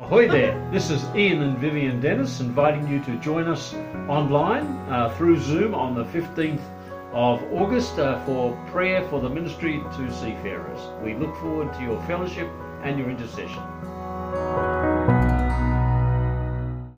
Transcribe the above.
Ahoy there, this is Ian and Vivian Dennis inviting you to join us online through Zoom on the 15th of August for prayer for the ministry to Seafarers. We look forward to your fellowship and your intercession.